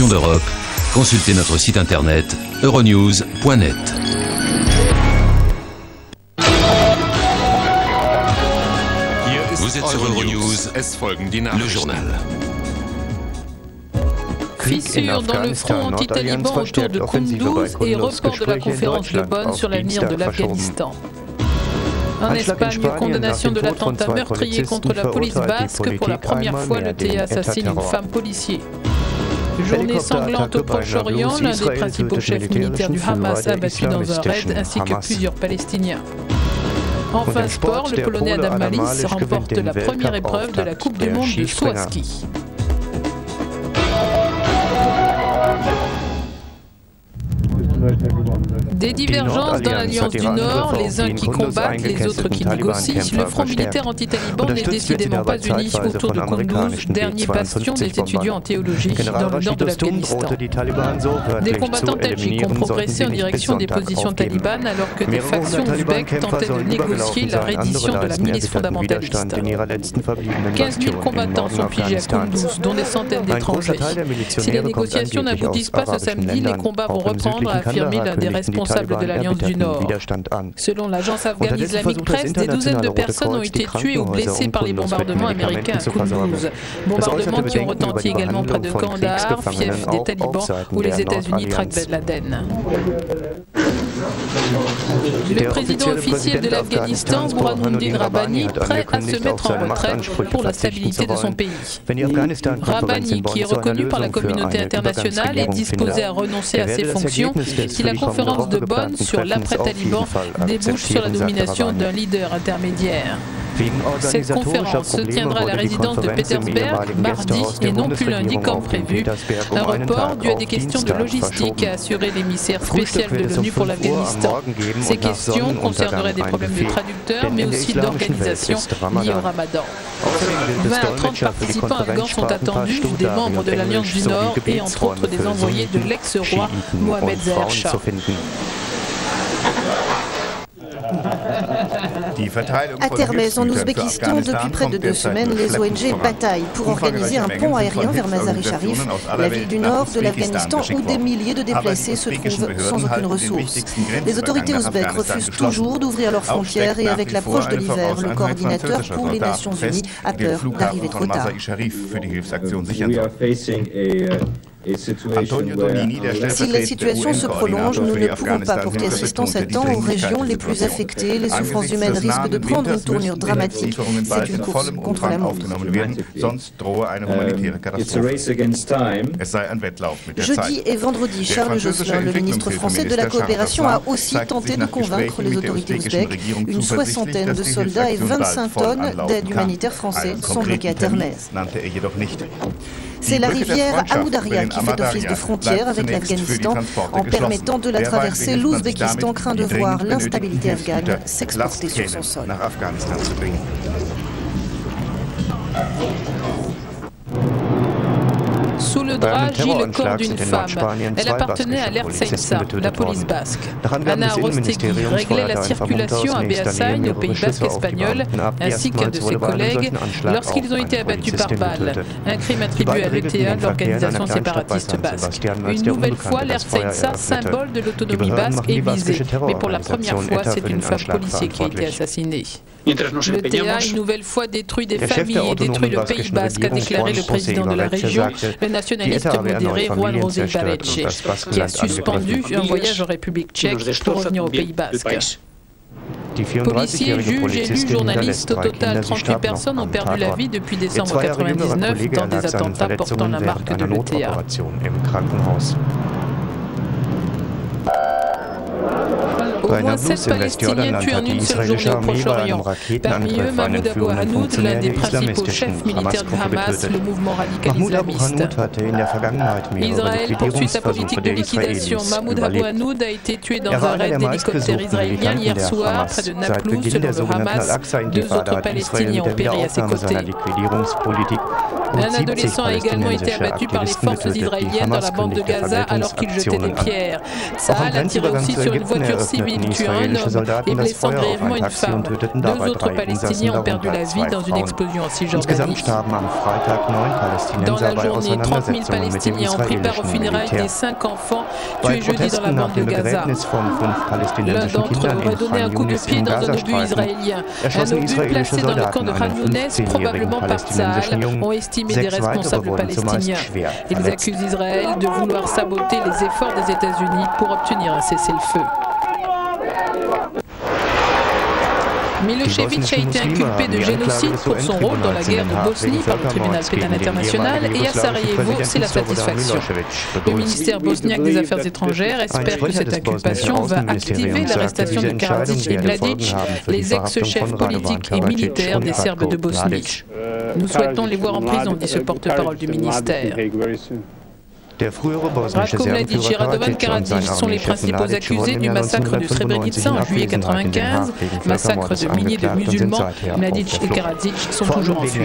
régions d'Europe, consultez notre site internet euronews.net. Vous êtes sur Euronews, le journal. Fissure dans le front anti-taliban autour de Kunduz et report de la conférence de Bonn sur l'avenir de l'Afghanistan. En Espagne, condamnation de l'attentat meurtrier contre la police basque. Pour la première fois, le TA assassine une femme policier. Journée sanglante au Proche-Orient, l'un des principaux chefs militaires du Hamas abattu dans un raid, ainsi que plusieurs Palestiniens. Enfin sport, le Polonais Adam Malis remporte la première épreuve de la Coupe du Monde de saut à ski. Des divergences dans l'Alliance du Nord, les uns qui combattent, les autres qui négocient. Le front militaire anti-taliban n'est décidément pas uni autour de Kunduz, dernier bastion des étudiants en théologie dans le nord de l'Afghanistan. Des combattants tadjiks ont progressé en direction des positions talibanes alors que des factions ouzbèques tentaient de négocier la reddition de la milice fondamentaliste. 15 000 combattants sont figés à Kunduz, dont des centaines d'étrangers. Si les négociations n'aboutissent pas ce samedi, les combats vont reprendre, a affirmé l'un des responsables de l'Alliance du Nord. Selon l'agence afghane islamique Presse, des douzaines de personnes ont été tuées ou blessées par les bombardements américains à Kunduz. Bombardements qui ont retenti également près de Kandahar, fief des talibans, où les États-Unis traquent Ben Laden. Le président officiel de l'Afghanistan, Burhanuddin Rabbani, prêt à se mettre en retraite pour la stabilité de son pays. Rabbani, qui est reconnu par la communauté internationale, est disposé à renoncer à ses fonctions si la conférence de Bonn sur l'après-Taliban débouche sur la nomination d'un leader intermédiaire. Cette conférence se tiendra à la résidence de Petersberg mardi et non plus lundi comme prévu. Un report dû à des questions de logistique, a assuré l'émissaire spécial de l'ONU pour l'Afghanistan. Ces questions concerneraient des problèmes de traducteurs mais aussi d'organisation liés au Ramadan. 20 à 30 participants afghans sont attendus, des membres de l'Alliance du Nord et entre autres des envoyés de l'ex-roi Mohamed Zahir Shah. À Termez, en Ouzbékistan, depuis près de 2 semaines, les ONG bataillent pour organiser un pont aérien vers Mazar-i-Sharif, la ville du nord de l'Afghanistan où des milliers de déplacés se trouvent sans aucune ressource. Les autorités ouzbèques refusent toujours d'ouvrir leurs frontières et avec l'approche de l'hiver, le coordinateur pour les Nations Unies a peur d'arriver trop tard. Si la situation se prolonge, nous ne pourrons pas porter assistance à temps aux régions les plus affectées. Les souffrances humaines risquent de prendre une tournure dramatique. C'est une course contre la montre. Jeudi et vendredi, Charles Jospin, le ministre français de la coopération, a aussi tenté de convaincre les autorités ouzbèques. Une soixantaine de soldats et 25 tonnes d'aide humanitaire français sont bloqués à Termez. C'est la rivière Amoudaria qui fait office de frontière avec l'Afghanistan. En permettant de la traverser, l'Ouzbékistan craint de voir l'instabilité afghane s'exporter sur son sol. Sous le drap gît le corps d'une femme. Elle appartenait à l'Ertzaintza, la police basque. Anna Arostegui réglait la circulation à Beasain, au Pays basque espagnol, ainsi qu'un de ses collègues, lorsqu'ils ont été abattus par balle. Un crime attribué à l'ETA, l'organisation séparatiste basque. Une nouvelle fois, l'Ertzaintza, symbole de l'autonomie basque, est visée. Mais pour la première fois, c'est une femme policier qui a été assassinée. L'ETA, une nouvelle fois, détruit des familles et détruit le Pays basque, a déclaré le président de la région, le nationaliste modéré Juan José Ibarretxe, qui a suspendu un voyage en République tchèque pour revenir au Pays basque. Policiers, juges, élus, journalistes, au total 38 personnes ont perdu la vie depuis décembre 1999 dans des attentats portant la marque de l'ETA. Au moins 7 Palestiniens tués en une seule journée au Proche-Orient. Parmi eux, Mahmoud Abou Hanoud, l'un des principaux chefs militaires du Hamas, le mouvement radical islamiste. Israël poursuit sa politique de liquidation. Mahmoud Abou Hanoud a été tué dans un raid d'hélicoptères israéliens hier soir près de Naplouse, selon le Hamas. 2 autres Palestiniens ont péri à ses côtés. Un adolescent a également été abattu par les forces israéliennes dans la bande de Gaza alors qu'il jetait des pierres. Saal a tiré aussi sur une voiture civile, tuant un homme et blessant grièvement une femme. 2 autres Palestiniens ont perdu la vie dans une explosion en Cisjordanie. Dans la journée, 30 000 Palestiniens ont pris part aux funérailles des 5 enfants tués jeudi dans la bande de Gaza. L'un d'entre eux aurait donné un coup de pied dans un obus israélien. Un obus placé dans le camp de Khan Younes, probablement par Tsahal, ont estimé des responsables palestiniens. Ils accusent Israël de vouloir saboter les efforts des États-Unis pour obtenir un cessez-le-feu. Milosevic a été inculpé de génocide pour son rôle dans la guerre de Bosnie par le tribunal pénal international et à Sarajevo, c'est la satisfaction. Le ministère bosniaque des Affaires étrangères espère que cette inculpation va activer l'arrestation de Karadzic et Mladic, les ex-chefs politiques et militaires des Serbes de Bosnie. Nous souhaitons les voir en prison, dit ce porte-parole du ministère. Ratko Mladic et Radovan Karadzic sont les principaux accusés du massacre de Srebrenica en juillet 1995, massacre de milliers de musulmans. Mladic et Karadzic sont toujours en fuite.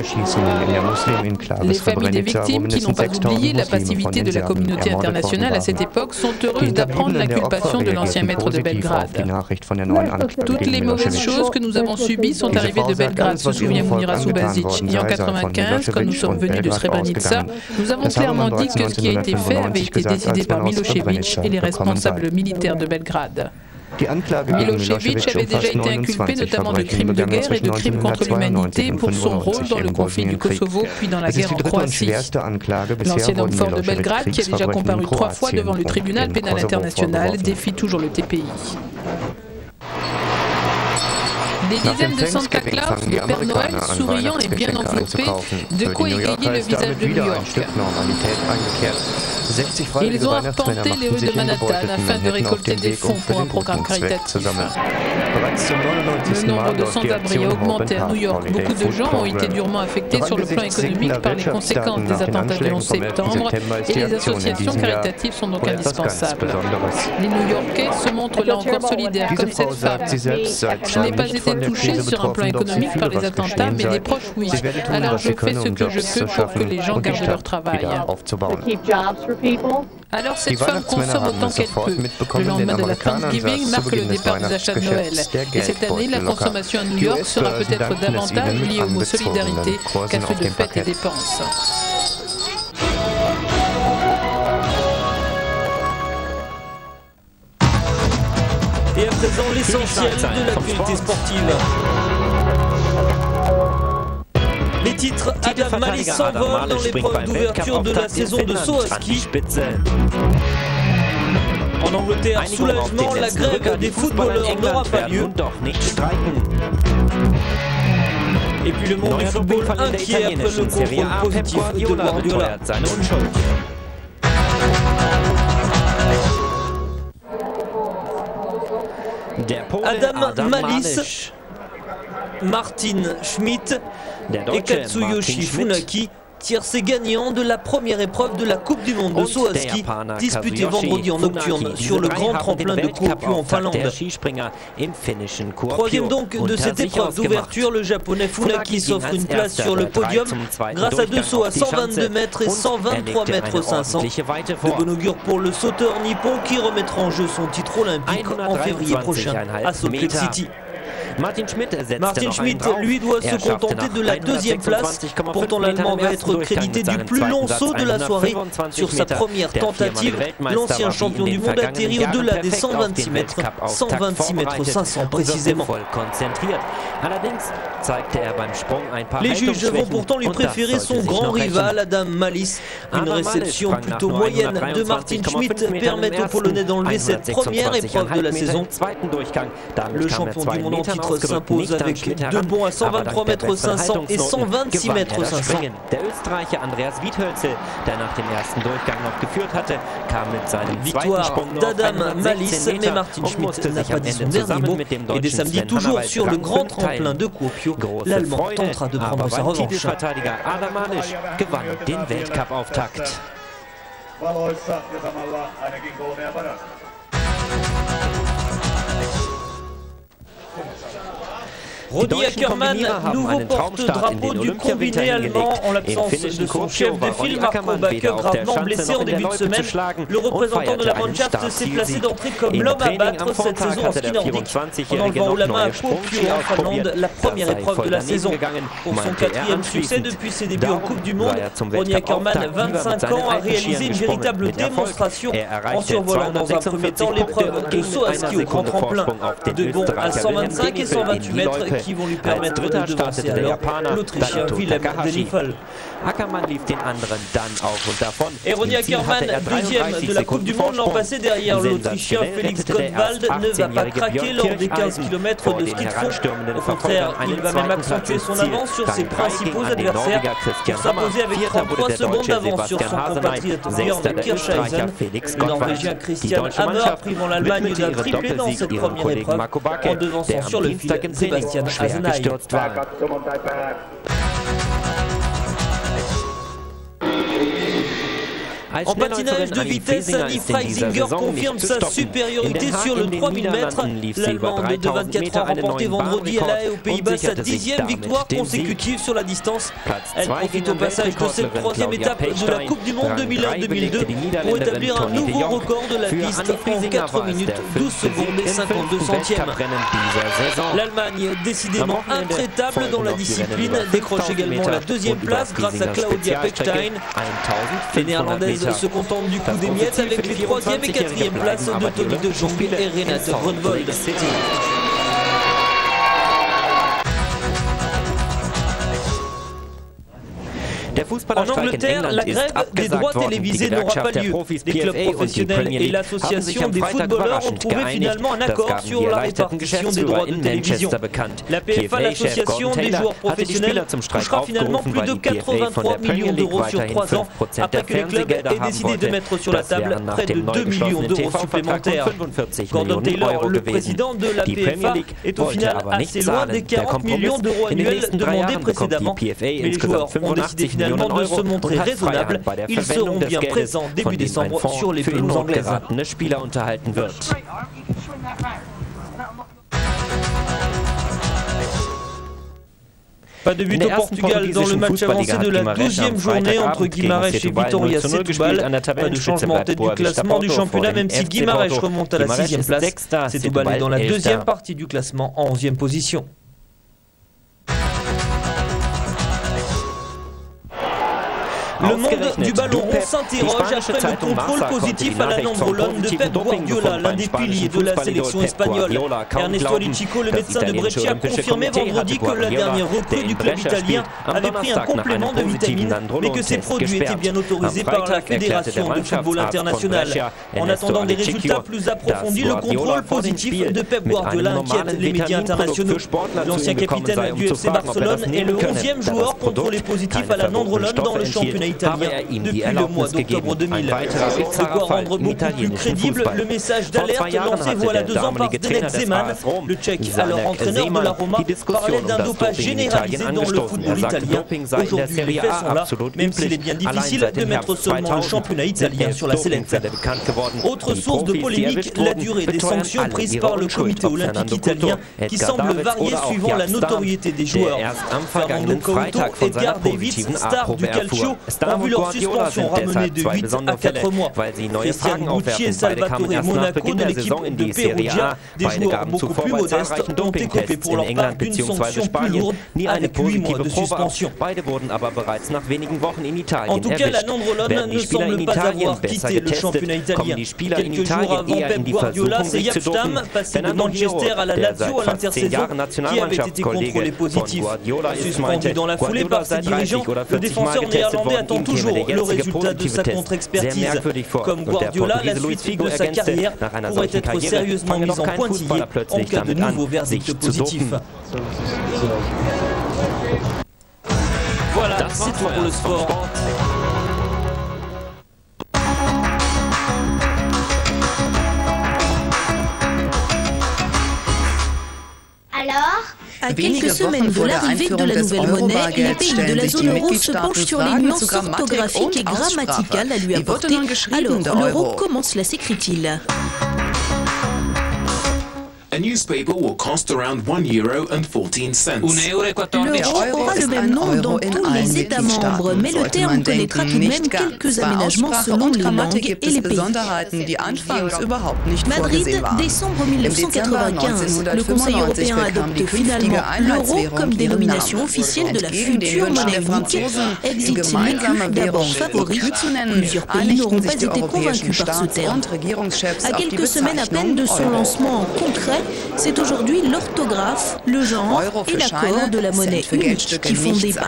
Les familles des victimes, qui n'ont pas oublié la passivité de la communauté internationale à cette époque, sont heureuses d'apprendre l'inculpation de l'ancien maître de Belgrade. Toutes les mauvaises choses que nous avons subies sont arrivées de Belgrade, se souvient Munira Subasic. Et en 1995, quand nous sommes venus de Srebrenica, nous avons clairement dit que ce qui a été fait avait été décidé par Milosevic et les responsables militaires de Belgrade. Milosevic avait déjà été inculpé notamment de crimes de guerre et de crimes contre l'humanité pour son rôle dans le conflit du Kosovo puis dans la guerre en Croatie. L'ancien homme fort de Belgrade, qui a déjà comparu 3 fois devant le tribunal pénal international, défie toujours le TPI. Des dizaines de Santa Claus, de Père Noël, souriants et bien enveloppés, de quoi égayer le visage de New York. Ils ont arpenté les rues de Manhattan afin de récolter des fonds pour un programme caritatif. Le nombre de sans-abri a augmenté à New York. Beaucoup de gens ont été durement affectés sur le plan économique par les conséquences des attentats de 11 septembre et les associations caritatives sont donc indispensables. Les New-Yorkais se montrent là encore solidaires, comme cette femme. Je n'ai pas été touchée sur un plan économique par les attentats, mais des proches oui. Alors je fais ce que je peux pour que les gens gardent leur travail. Alors cette femme consomme autant qu'elle peut. Le lendemain de la Thanksgiving marque le départ des achats de Noël. Et cette année, la consommation à New York sera peut-être davantage liée au mot solidarité qu'à ceux de fêtes et dépenses. Et à présent, l'essentiel de l'actualité sportive. Les titres, Adam Malice s'envole dans l'épreuve d'ouverture de la saison de saut à ski. En Angleterre, soulagement, la grève des footballeurs n'aura pas lieu. Et puis le monde du football inquiet après le contrôle positif de Guardiola. Adam Malice, Martin Schmidt et Katsuyoshi Funaki tiercé gagnant de la première épreuve de la Coupe du Monde de saut à ski disputée vendredi en nocturne sur le grand tremplin de Kuopio en Finlande. Troisième donc de cette épreuve d'ouverture, le japonais Funaki s'offre une place sur le podium grâce à 2 sauts à 122 mètres et 123 mètres 500. De bon augure pour le sauteur nippon qui remettra en jeu son titre olympique en février prochain à Salt Lake City. Martin Schmidt, lui, doit se contenter de la 2e place. Pourtant, l'Allemand va être crédité du plus long saut de la soirée. Sur sa première tentative, l'ancien champion du monde atterrit au-delà des 126 mètres, 126 mètres 500 précisément. Les juges vont pourtant lui préférer son grand rival, Adam Malice. Une réception plutôt moyenne de Martin Schmidt permet aux Polonais d'enlever cette première épreuve de la saison. Le champion du monde en titre s'impose avec 2 bonds à 123 mètres 500 et 126 mètres 500. Victoire d'Adam Malice, mais Martin Schmidt n'a pas dit son dernier mot. Et dès samedi, toujours sur le grand tremplin de Kuopio, l'Allemand tentera de prendre sa revanche. Ronny Ackermann, nouveau porte-drapeau du combiné allemand en l'absence de son chef de file, Marco Backer, gravement blessé en début de semaine. Le représentant de la Mannschaft s'est placé d'entrée comme l'homme à battre cette saison en ski nordique, en enlevant haut la main à Kuopio en Finlande, la première épreuve de la saison. Pour son 4e succès depuis ses débuts en Coupe du Monde, Ronny Ackermann, 25 ans, a réalisé une véritable démonstration en survolant dans un premier temps l'épreuve de saut à ski au grand tremplin. De bonds à 125 et 128 mètres qui vont lui permettre de devancer alors l'Autrichien Willem de Nifl. Et Ronny Ackermann, deuxième de la Coupe du Monde l'an passé derrière l'Autrichien Felix Gottwald, ne va pas craquer lors des 15 km de ski de fond. Au contraire, il va même accentuer son avance sur ses principaux adversaires pour s'imposer avec 33 secondes d'avance sur son compatriote Björn Kircheisen. Le Norvégien Christian Hammer privant l'Allemagne d'un triplé dans cette première épreuve en devançant sur le fil Sebastian Asenay. En patinage de vitesse, Annie Freisinger confirme sa supériorité sur le 3000 mètres. L'Allemande de 24 ans a remporté vendredi à La Haye aux Pays-Bas sa 10e victoire consécutive sur la distance. Elle profite au passage de cette 3e étape de la Coupe du Monde 2001-2002 pour établir un nouveau record de la piste en 4 minutes 12 secondes et 52 centièmes. L'Allemagne, décidément intraitable dans la discipline, décroche également la 2e place grâce à Claudia Pechstein. Les Néerlandaises se contentent du coup des miettes avec les 3e et 4e places de Tony de Jong et Renate Grunwald. En Angleterre, la grève des droits télévisés n'aura pas lieu. Les clubs professionnels et l'association des footballeurs ont trouvé finalement un accord sur la répartition des droits de télévision. La PFA, l'association des joueurs professionnels, touchera finalement plus de 83 millions d'euros sur 3 ans, après que les clubs aient décidé de mettre sur la table près de 2 millions d'euros supplémentaires. Gordon Taylor, le président de la PFA, est au final assez loin des 40 millions d'euros annuels demandés précédemment. Mais les joueurs ont décidé finalement de se montrer raisonnables. Ils seront bien présents début décembre sur les pelouses anglaises. Pas de but au Portugal dans le match avancé de la 12e journée entre Guimarães et Vitória Setúbal. Pas de changement en tête du classement du championnat, même si Guimarães remonte à la 6e place. Setúbal est dans la 2e partie du classement en 11e position. Le monde du ballon rond s'interroge après le contrôle positif à la Nandrolone de Pep Guardiola, l'un des piliers de la sélection espagnole. Ernesto Alichico, le médecin de Brescia, a confirmé vendredi que la dernière recrue du club italien avait pris un complément de vitamines, mais que ces produits étaient bien autorisés par la Fédération de football international. En attendant des résultats plus approfondis, le contrôle positif de Pep Guardiola inquiète les médias internationaux. L'ancien capitaine du FC Barcelone est le 11e joueur contrôlé positif à la Nandrolone dans le championnat italien depuis le mois d'octobre 2000. De quoi rendre beaucoup plus crédible le message d'alerte lancé voilà 2 ans par Zdeněk Zeman. Le Tchèque, alors entraîneur de la Roma, parlait d'un dopage généralisé dans le football italien. Aujourd'hui, les faits sont là, même s'il est bien difficile de mettre seulement le championnat italien sur la sellette. Autre source de polémique, la durée des sanctions prises par le comité olympique italien qui semble varier suivant la notoriété des joueurs. Fernando Couto et Edgar Davids, stars du calcio, ont vu leur suspension ramenée de 8 à 4 mois. Christian Bucci et Salvatore Monaco de l'équipe de Perugia, des joueurs beaucoup plus modestes, ont écopé pour leur part d'une sanction plus lourde avec 8 mois de suspension. En tout cas, la Nandrolone ne semble pas avoir quitté le championnat italien. Quelques jours avant, Pep Guardiola, c'est Jaap Stam, passé de Manchester à la Lazio à l'intersaison, qui avait été contrôlé positif. Suspendu dans la foulée par ses dirigeants, le défenseur néerlandais attend toujours le résultat de sa contre-expertise. Comme Guardiola, la suite de sa carrière pourrait être sérieusement mise en pointillé en cas de nouveau verdict positif. Voilà, c'est tout pour le sport. À quelques semaines de l'arrivée de la nouvelle monnaie, les pays de la zone euro se penchent sur les nuances orthographiques et grammaticales à lui apporter. Alors, l'euro, comment cela s'écrit-il ? a newspaper will cost around €1.14. L'euro aura le même nom dans tous les États membres, mais le terme connaîtra tout de même quelques aménagements selon les langues et les pays. Madrid, décembre 1995, le Conseil européen adopte finalement l'euro comme dénomination officielle de la future monnaie unique. Exit l'écu d'abord favori. Plusieurs pays n'auront pas été convaincus par ce terme. À quelques semaines à peine de son lancement concret, c'est aujourd'hui l'orthographe, le genre et l'accord de la monnaie unique qui font débat.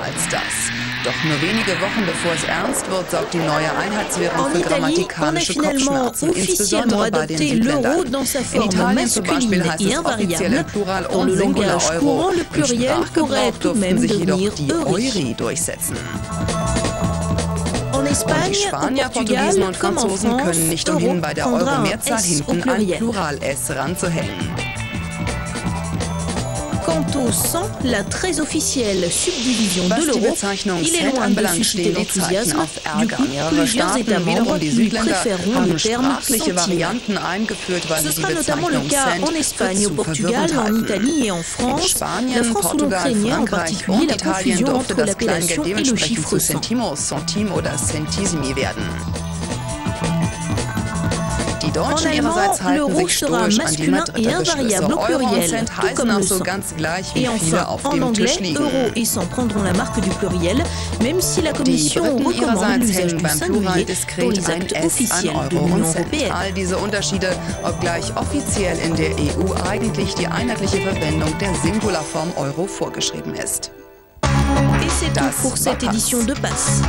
En Italie, on a finalement officiellement adopté l'euro dans sa forme masculine et invariable. Dans le langage courant, le pluriel pourrait tout de même devenir euri. En Espagne, au Portugal, comme en France, euro prendra un S au pluriel. Quant au 100, la très officielle subdivision de l'euro, il est loin de susciter l'enthousiasme. Du coup, plusieurs États membres lui préféreront le terme centime. Ce sera notamment le cas en Espagne, au Portugal, en Italie et en France. La France où l'on craignait en particulier la confusion entre l'appellation et le chiffre 100. En allemand, l'euro sera masculin et invariable au pluriel, tout comme le 100. Et enfin, en anglais, euro et 100 prendront la marque du pluriel, même si la Commission recommande l'usage du singulier pour les actes officiels de l'Union européenne. All diese Unterschiede, obgleich offiziell in der EU eigentlich die einheitliche Verwendung der Singularform Euro vorgeschrieben ist. Et c'est tout pour cette édition de Passe.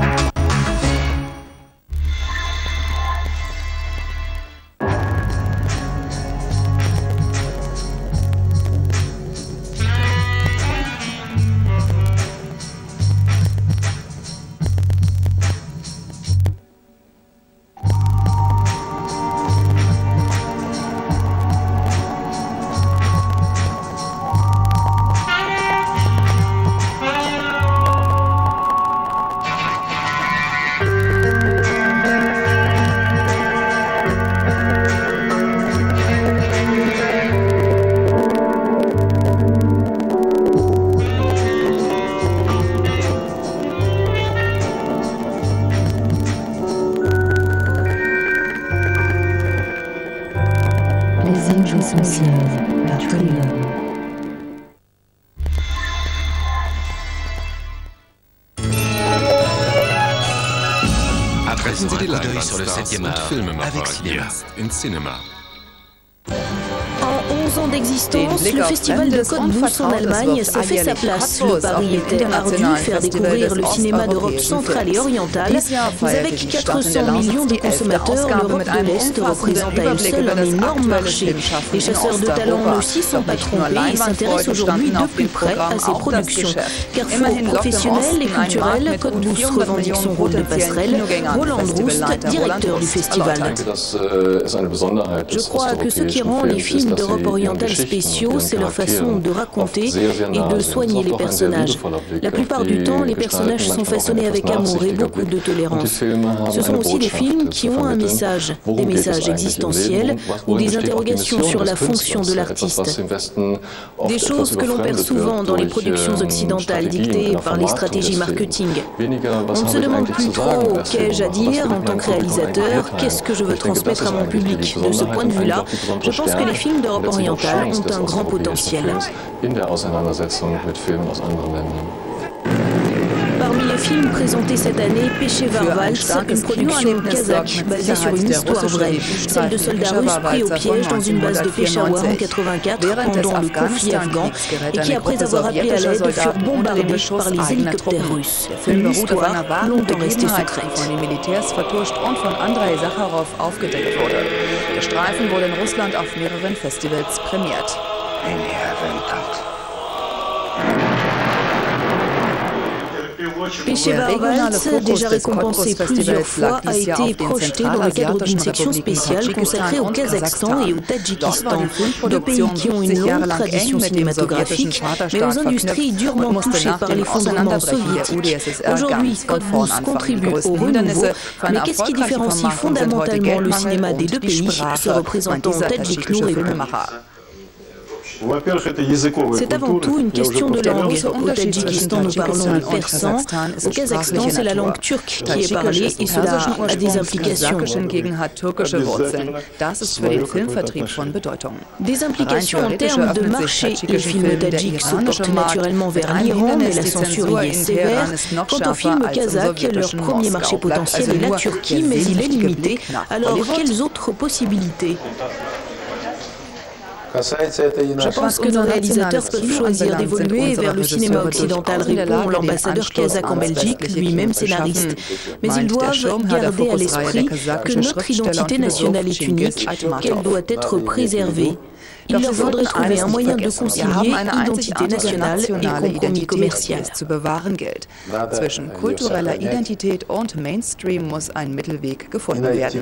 Adressen Sie die Leinwand sur le 7e art avec cinéma. En 11 ans d'existence, le festival de Cottbus en Allemagne s'est fait sa place. Le pari était ardu, faire découvrir le cinéma d'Europe centrale et orientale. Mais avec 400 millions de consommateurs, l'Europe de l'Est représente à elle seule un énorme marché. Les chasseurs de talent aussi sont pas trompés et s'intéressent aujourd'hui de plus près à ces productions. Carrefour professionnel et culturel, Cottbus revendique son rôle de passerelle. Roland Roust, directeur du festival. Je crois que ce qui rend les films d'Europe orientale spéciaux, c'est leur façon de raconter et de soigner les personnages. La plupart du temps, les personnages sont façonnés avec amour et beaucoup de tolérance. Ce sont aussi des films qui ont un message, des messages existentiels ou des interrogations sur la fonction de l'artiste. Des choses que l'on perd souvent dans les productions occidentales dictées par les stratégies marketing. On ne se demande plus trop qu'ai-je à dire en tant que réalisateur, qu'est-ce que je veux transmettre à mon public. De ce point de vue-là, je pense que les films d'Europe orientale ont un grand potentiel. Parmi les films présentés cette année, Peshawar-Waltz, une production kazakh basée sur une histoire vraie, celle de soldats russes pris au piège dans une base de Peshawar en 1984 pendant le conflit afghan et qui, après avoir appelé à l'aide, furent bombardés par les hélicoptères russes. Une histoire longtemps restée secrète. Der Streifen wurde in Russland auf mehreren Festivals prämiert. Peshawar Waltz, déjà récompensé plusieurs fois, a été projeté dans le cadre d'une section spéciale consacrée au Kazakhstan et au Tadjikistan, deux pays qui ont une longue tradition cinématographique, mais aux industries durement touchées par l'effondrement soviétique. Aujourd'hui, Cottbus contribue au renouveau, mais qu'est-ce qui différencie fondamentalement le cinéma des deux pays, se représentant Tadjik nous répond. C'est avant tout une question de langue. Au Tadjikistan, nous parlons le persan. Au Kazakhstan, c'est la langue turque qui est parlée et cela a des implications. Des implications en termes de marché. Les films tadjiks se portent naturellement vers l'Iran, mais la censure y est sévère. Quant aux films kazakhs, leur premier marché potentiel est la Turquie, mais il est limité. Alors, quelles autres possibilités ? Je pense que nos réalisateurs peuvent choisir d'évoluer vers le cinéma occidental, répond l'ambassadeur kazakh en Belgique, lui-même scénariste. Mais ils doivent garder à l'esprit que notre identité nationale est unique, qu'elle doit être préservée. Il leur faudrait trouver un moyen de concilier identité nationale et compromis commercial. Zwischen kultureller Identität und Mainstream muss ein Mittelweg gefunden werden.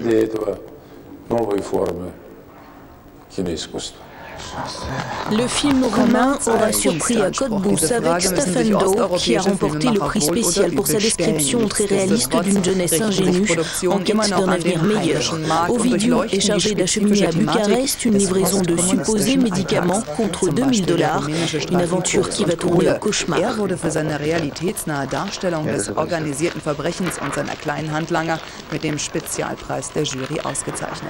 Le film roumain aura surpris à Cottbus avec Stefan Dow, qui a remporté le prix spécial pour sa description très réaliste d'une jeunesse ingénue en quête d'un avenir meilleur. Ovidiu est chargé d'acheminer à Bucarest une livraison de supposés médicaments contre $2000, une aventure qui va tourner au cauchemar. Er wurde für seine realitätsnahe Darstellung des organisierten Verbrechens und seiner kleinen Handlanger mit dem Spezialpreis der Jury ausgezeichnet.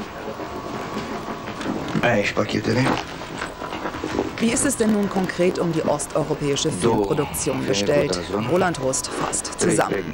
Wie ist es denn nun konkret um die osteuropäische Filmproduktion bestellt? Roland Rust fasst zusammen.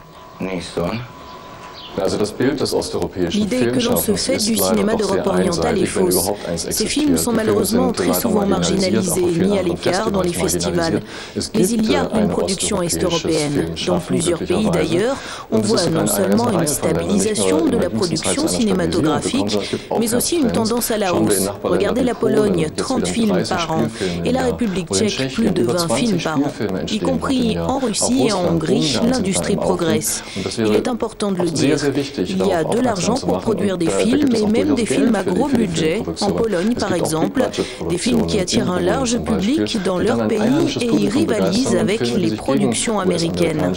L'idée que l'on se fait du cinéma d'Europe orientale est fausse. Ces films sont malheureusement très souvent marginalisés, mis à l'écart dans les festivals. Mais il y a une production est-européenne. Dans plusieurs pays d'ailleurs, on voit non seulement une stabilisation de la production cinématographique, mais aussi une tendance à la hausse. Regardez la Pologne, 30 films par an, et la République tchèque, plus de 20 films par an. Y compris en Russie et en Hongrie, l'industrie progresse. Il est important de le dire. Il y a de l'argent pour produire des films, et même des films à gros budget, en Pologne par exemple, des films qui attirent un large public dans leur pays et y rivalisent avec les productions américaines.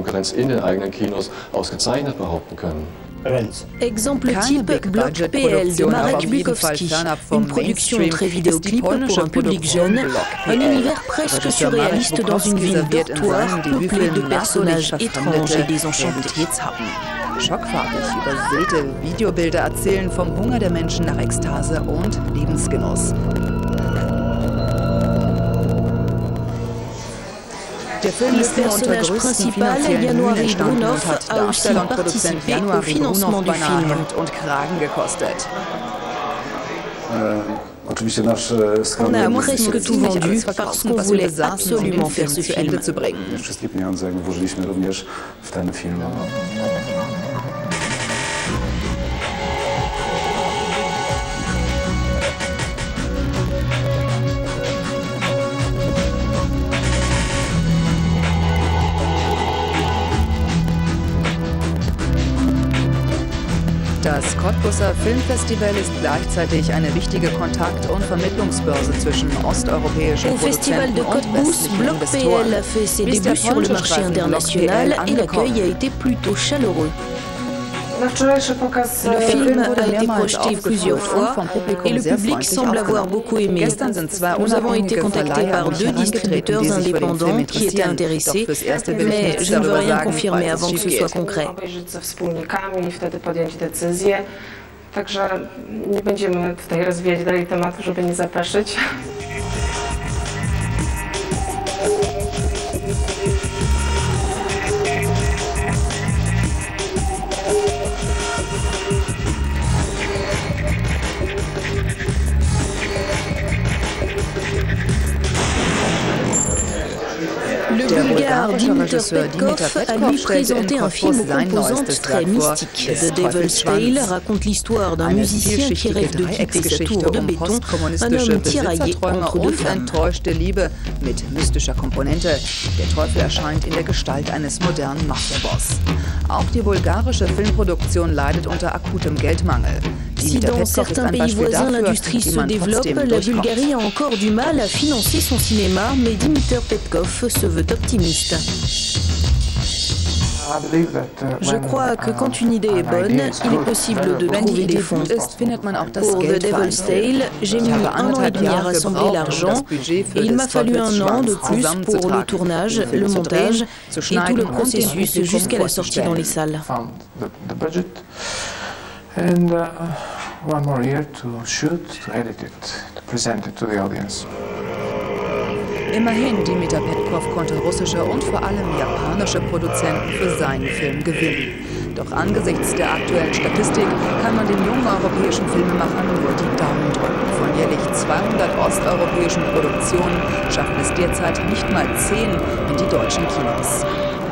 Exemple type, Bloc PL de Marek Bukowski, une production très vidéoclip pour un public jeune, un univers presque surréaliste dans une ville dortoir peuplée de personnages étranges et désenchantés. Schockfarbig übersäte Videobilder erzählen vom Hunger der Menschen nach Ekstase und Lebensgenuss. Le personnage principal, January Brunov, a aussi participé au financement du film. On a presque tout vendu parce qu'on voulait absolument faire ce film. Das Cottbuser Filmfestival ist gleichzeitig eine wichtige Kontakt- und Vermittlungsbörse zwischen osteuropäischen Au Festival de Cottbus, Bloc PL a fait ses débuts sur le marché international et l'accueil a été plutôt chaleureux. Le film a été projeté plusieurs fois et le public semble avoir beaucoup aimé. Nous avons été contactés par 2 distributeurs indépendants qui étaient intéressés, mais je ne veux rien confirmer avant que ce soit concret. Także nie będziemy tutaj rozwijać dalej tematu, żeby nie zapeszyć. Le Bulgare mémoire, Dimitar Petkov a lui présenté un film aux composantes très mystiques. The Devil's Tale raconte l'histoire d'un musicien qui rêve de quitter sa tour de béton, un homme tiraillé entre deux femmes. Mit mystischer Komponente. Der Teufel erscheint in der Gestalt eines modernen Mafia-Boss. Auch die bulgarische Filmproduktion leidet unter akutem Geldmangel. Si dans certains pays voisins l'industrie se développe, la Bulgarie a encore du mal à financer son cinéma, mais Dimitar Petkov se veut optimiste. Je crois que quand une idée est bonne, il est possible de trouver des fonds. Pour The Devil's Tale, j'ai mis 1 an et demi à rassembler l'argent et il m'a fallu 1 an de plus pour le tournage, le montage et tout le processus jusqu'à la sortie dans les salles. And 1 more year to shoot, to edit it, to present it to the audience. Immerhin, Dimitar Petkov konnte russische und vor allem japanische Produzenten für seinen Film gewinnen. Doch angesichts der aktuellen Statistik kann man den jungen europäischen Filmemachern nur die Daumen drücken. Von jährlich 200 osteuropäischen Produktionen schaffen es derzeit nicht mal 10 in die deutschen Kinos.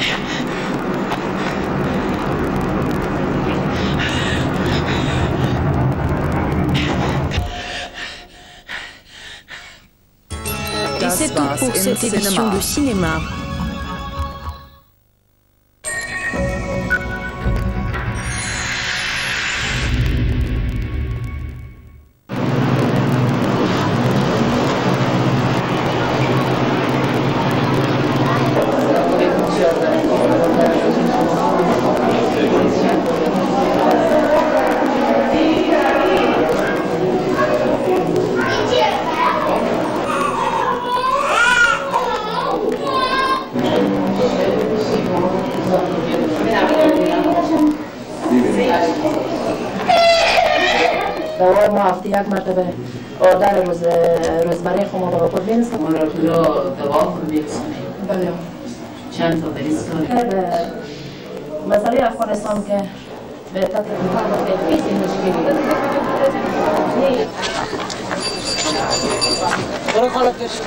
Et c'est tout pour cette édition de cinéma. یک مرتبه آردر روزمره خود را خود بینستم ما را دوام بیرسانی بله چند تا بریستانی مسئله افغانستان که به تطبیقات و خیلی مشکلی داره برای خالق کشید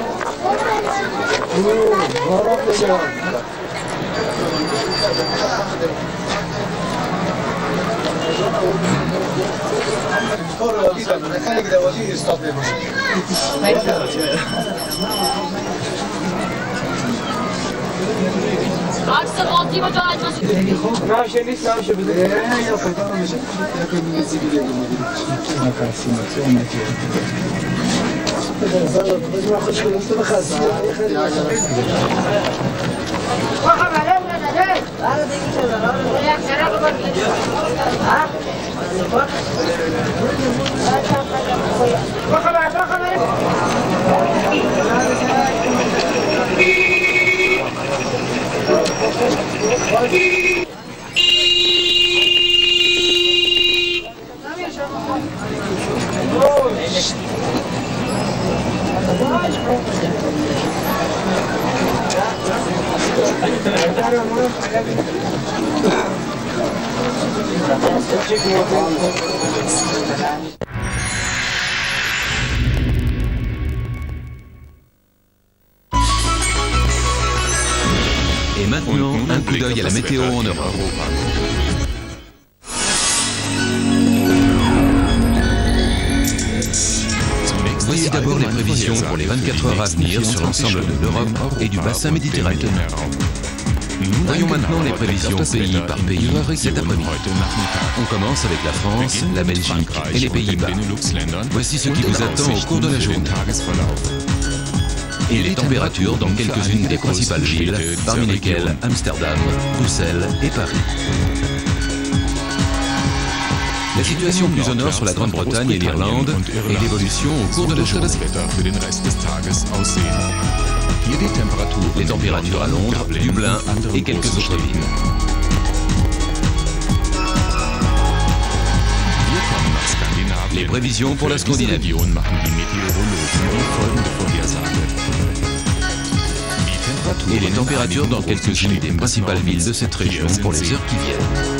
Et maintenant, un coup d'œil à la météo en Europe. Voici d'abord les prévisions pour les 24 heures à venir sur l'ensemble de l'Europe et du bassin méditerranéen. Voyons maintenant les prévisions pays par pays cet après-midi. On commence avec la France, la Belgique et les Pays-Bas. Voici ce qui vous attend au cours de la journée. Et les températures dans quelques-unes des principales villes, parmi lesquelles Amsterdam, Bruxelles et Paris. La situation plus au nord sur la Grande-Bretagne et l'Irlande et l'évolution au cours de la journée. Les températures à Londres, Dublin et quelques autres villes. Les prévisions pour la Scandinavie. Et les températures dans quelques-unes des principales villes de cette région pour les heures qui viennent.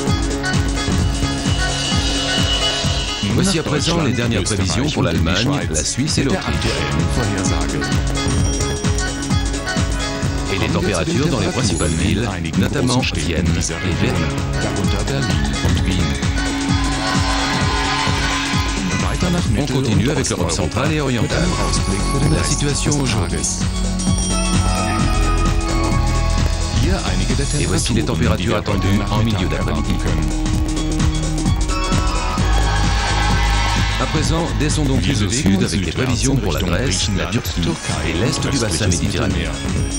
Voici à présent les dernières prévisions pour l'Allemagne, la Suisse et l'Autriche. Et les Les températures dans les principales villes, notamment Vienne et Berlin. On continue avec l'Europe centrale et orientale. La situation aujourd'hui. Et voici les températures attendues en milieu d'après-midi. À présent, descendons plus au sud avec les prévisions pour la Grèce, la Turquie et l'est du bassin méditerranéen.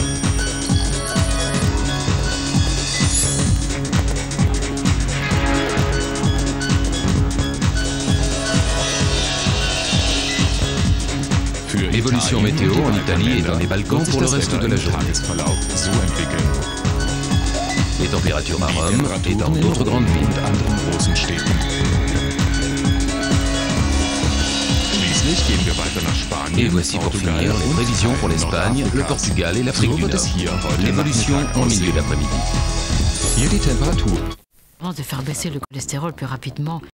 Évolution météo en Italie et dans les Balkans pour le reste de la journée. Les températures à Rome et dans d'autres grandes villes. Et voici pour finir les prévisions pour l'Espagne, le Portugal et l'Afrique du Nord. L'évolution en milieu d'après-midi. Avant de faire baisser le cholestérol plus rapidement,